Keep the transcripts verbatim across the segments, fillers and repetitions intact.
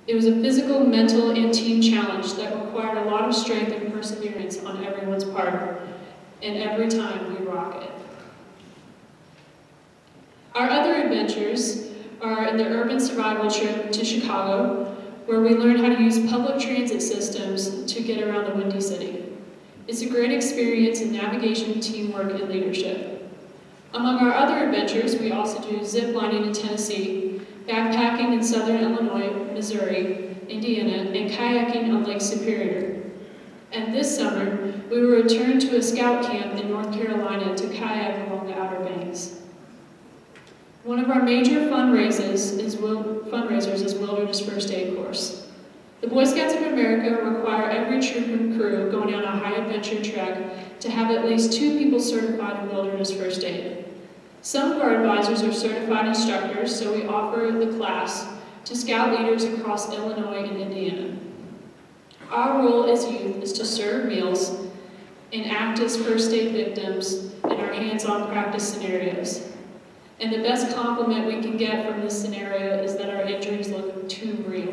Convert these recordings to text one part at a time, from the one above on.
It was a physical, mental, and team challenge that required a lot of strength and perseverance on everyone's part, and every time we rock it. Our other adventures are in the urban survival trip to Chicago, where we learn how to use public transit systems to get around the Windy City. It's a great experience in navigation, teamwork, and leadership. Among our other adventures, we also do zip lining in Tennessee, backpacking in southern Illinois, Missouri, Indiana, and kayaking on Lake Superior. And this summer, we will return to a scout camp in North Carolina to kayak along the Outer Banks. One of our major fundraisers is, fundraisers is Wilderness First Aid Course. The Boy Scouts of America require every troop and crew going on a high adventure trek to have at least two people certified in Wilderness First Aid. Some of our advisors are certified instructors, so we offer the class to scout leaders across Illinois and Indiana. Our role as youth is to serve meals and act as first aid victims in our hands-on practice scenarios. And the best compliment we can get from this scenario is that our injuries look too real.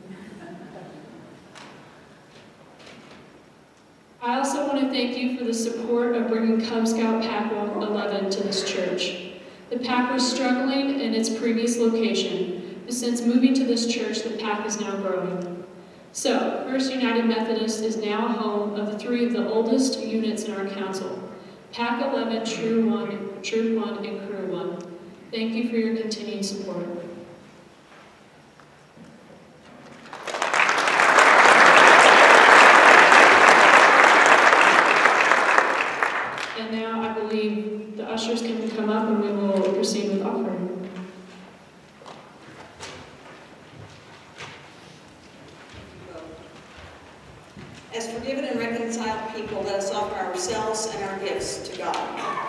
I also want to thank you for the support of bringing Cub Scout Pack eleven to this church. The pack was struggling in its previous location, but since moving to this church, the pack is now growing. So, First United Methodist is now home of the three of the oldest units in our council, Pack eleven, Troop one, Troop one, and Crew one. Thank you for your continued support. And now I believe the ushers can come up and we will proceed with offering. As forgiven and reconciled people, let us offer ourselves and our gifts to God.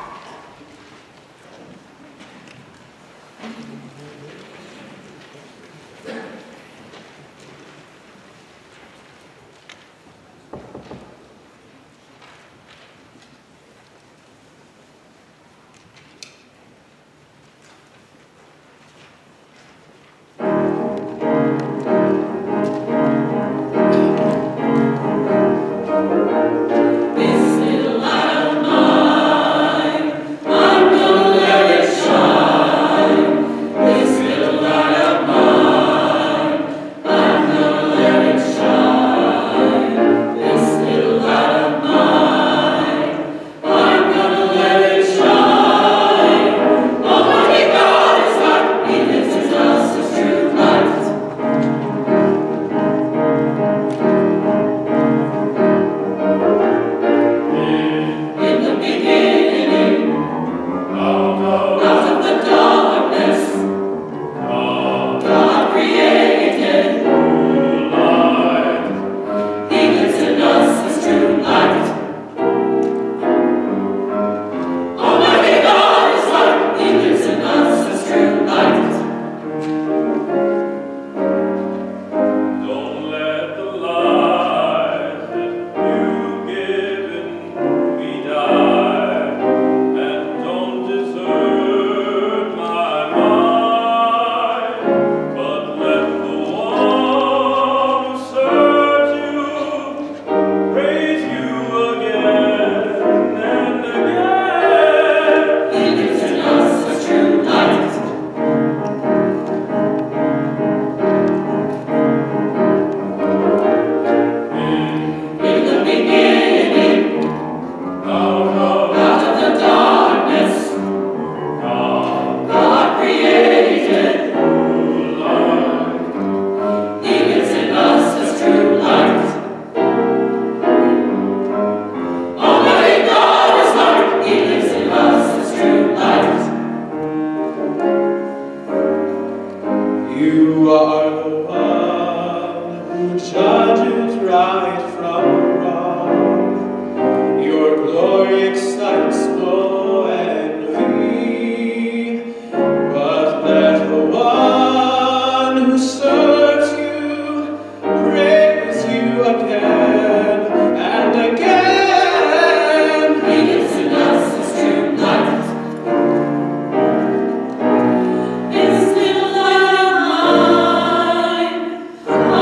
This little light of mine.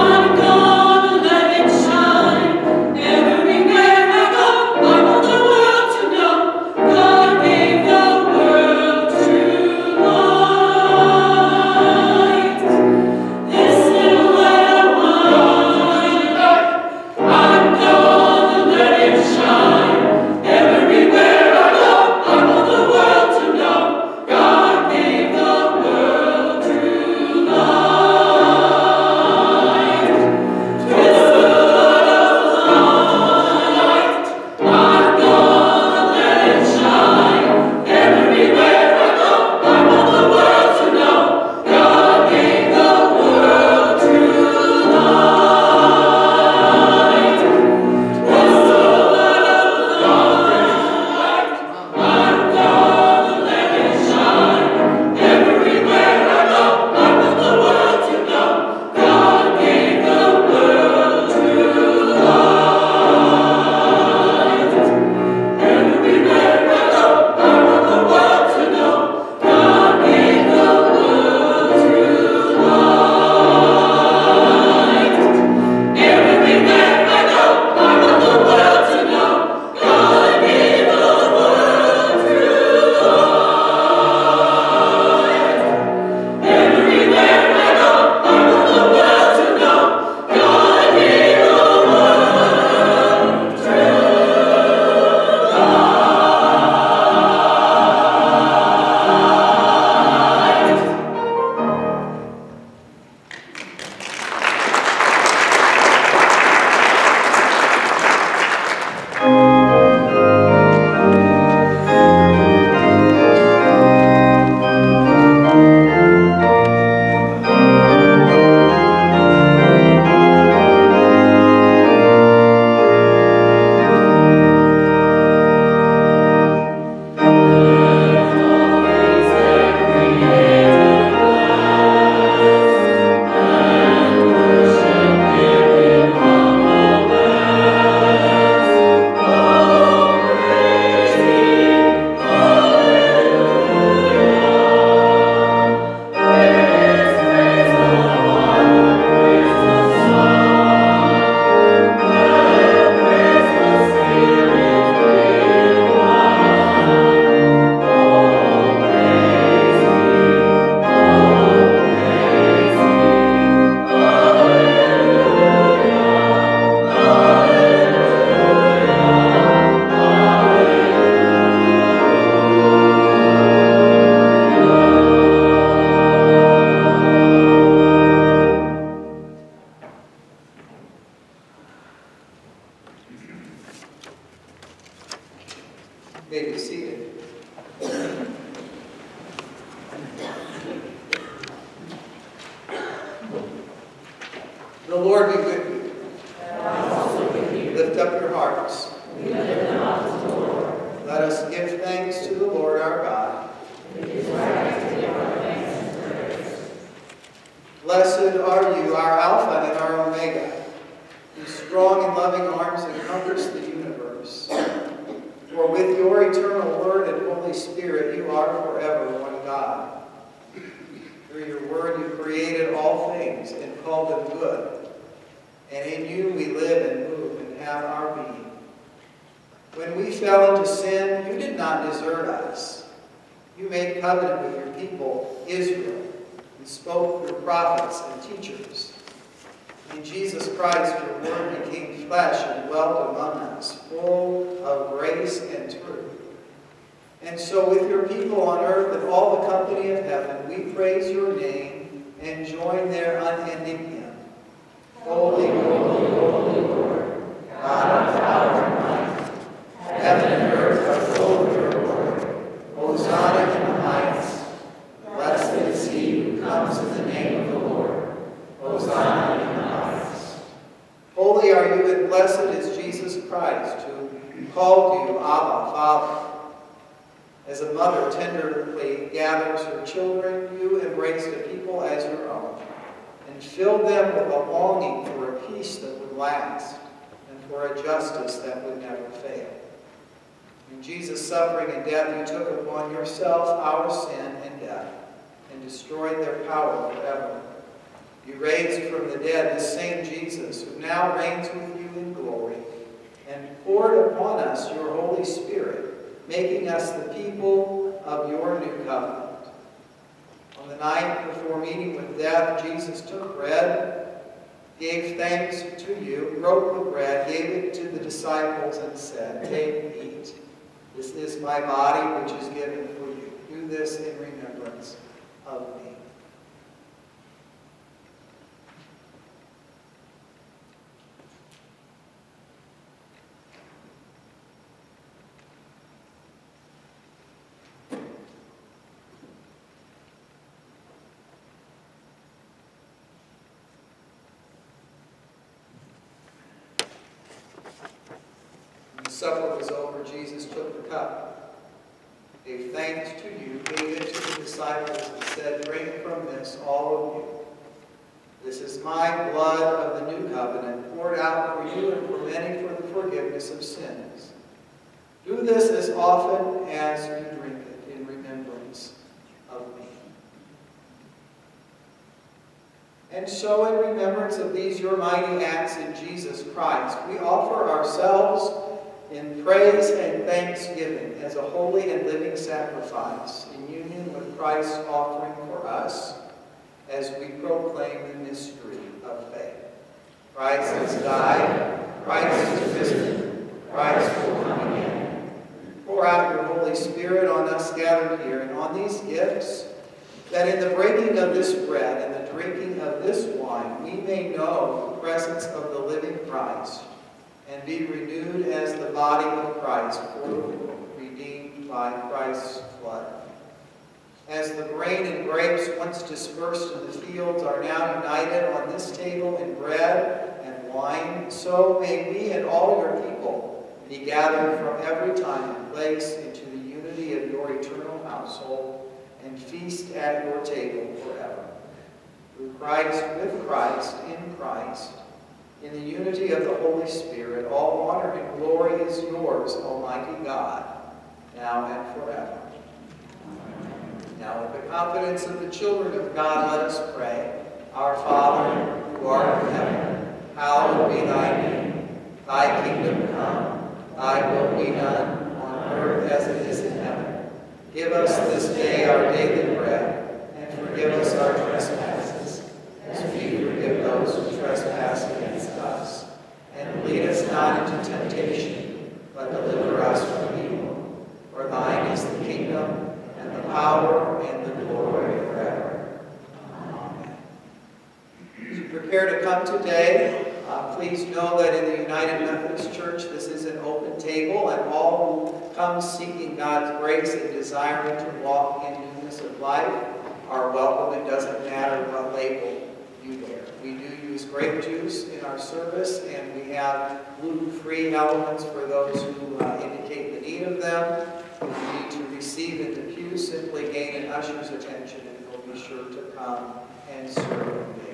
The Lord be with you. And also with you. Lift up your hearts. We lift them up to the Lord. Let us give thanks to the Lord our God. It is right to give our thanks and praise. Blessed are you, our Alpha and our Omega, whose strong and loving arms encompass the universe. For with your eternal Word and Holy Spirit, you are forever one God. Through your Word, you created all things and called them good. And in you we live and move and have our being. When we fell into sin, you did not desert us. You made covenant with your people, Israel, and spoke through prophets and teachers. In Jesus Christ, your Word became flesh and dwelt among us, full of grace and truth. And so with your people on earth and all the company of heaven, we praise your name and join their unending hymn. Holy, holy, holy Lord, God of power and might, heaven and earth are full of your glory. Hosanna in the highest. Blessed is he who comes in the name of the Lord. Hosanna in the highest. Holy are you and blessed is Jesus Christ, who called you Abba, Father. As a mother tenderly gathers her children, you embraced a people as your own, and filled them with a longing for a peace that would last, and for a justice that would never fail. In Jesus' suffering and death, you took upon yourself our sin and death, and destroyed their power forever. You raised from the dead the same Jesus, who now reigns with you in glory, and poured upon us your Holy Spirit, making us the people of your new covenant. On the night before meeting with death, Jesus took bread, gave thanks to you, broke the bread, gave it to the disciples, and said, "Take, eat. This is my body, which is given for you. Do this in remembrance of me." Supper was over, Jesus took the cup, gave thanks to you, gave it to the disciples, and said, "Drink from this, all of you. This is my blood of the new covenant, poured out for you and for many for the forgiveness of sins. Do this as often as you drink it in remembrance of me." And so, in remembrance of these your mighty acts in Jesus Christ, we offer ourselves in praise and thanksgiving as a holy and living sacrifice in union with Christ's offering for us as we proclaim the mystery of faith. Christ has died, Christ is risen, Christ will come again. Pour out your Holy Spirit on us gathered here and on these gifts, that in the breaking of this bread and the drinking of this wine we may know the presence of the living Christ, and be renewed as the body of Christ, redeemed by Christ's blood. As the grain and grapes once dispersed in the fields are now united on this table in bread and wine, so may we and all your people be gathered from every time and place into the unity of your eternal household and feast at your table forever. Through Christ, with Christ, in Christ, in the unity of the Holy Spirit, all honor and glory is yours, Almighty God, now and forever. Now, with the confidence of the children of God, let us pray. Our Father, who art in heaven, hallowed be thy name. Thy kingdom come, thy will be done, on earth as it is in heaven. Give us this day our daily bread, and forgive us our trespasses, as we forgive those who trespass against us. And lead us not into temptation, but deliver us from evil. For thine is the kingdom, and the power, and the glory forever. Amen. As you prepare to come today, uh, please know that in the United Methodist Church, this is an open table, and all who come seeking God's grace and desiring to walk in newness of life are welcome. It doesn't matter what label you wear. We do use grape juice in our service, and we have gluten-free elements for those who uh, indicate the need of them. If you need to receive in the pew, simply gain an usher's attention, and he'll be sure to come and serve you there.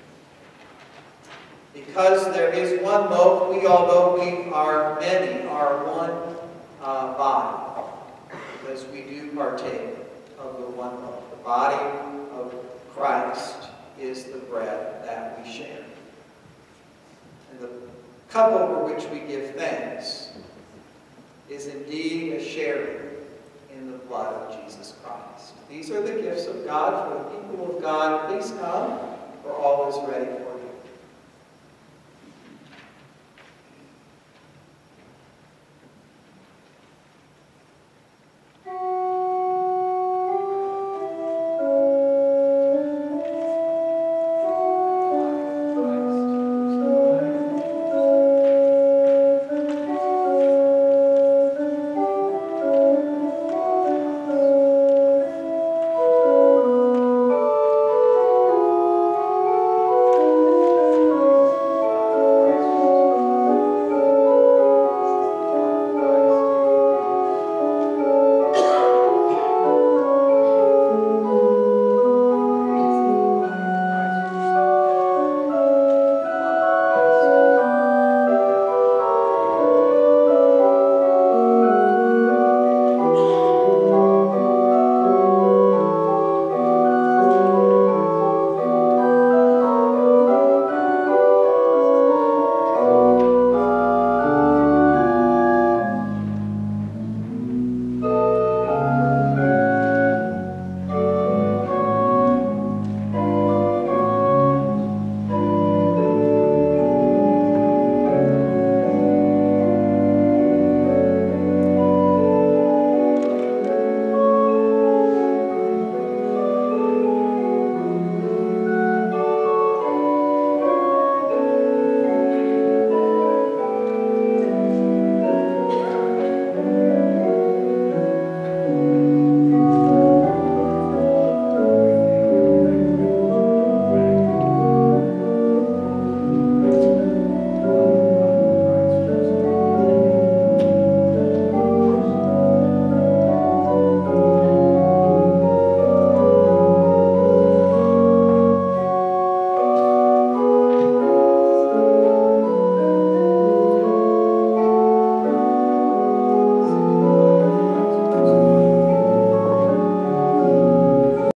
Because there is one loaf, we, although we are many, are one uh, body, because we do partake of the one loaf. The body of Christ is the bread that we share. And the cup over which we give thanks is indeed a sharing in the blood of Jesus Christ. These are the gifts of God for the people of God. Please come, for all is ready.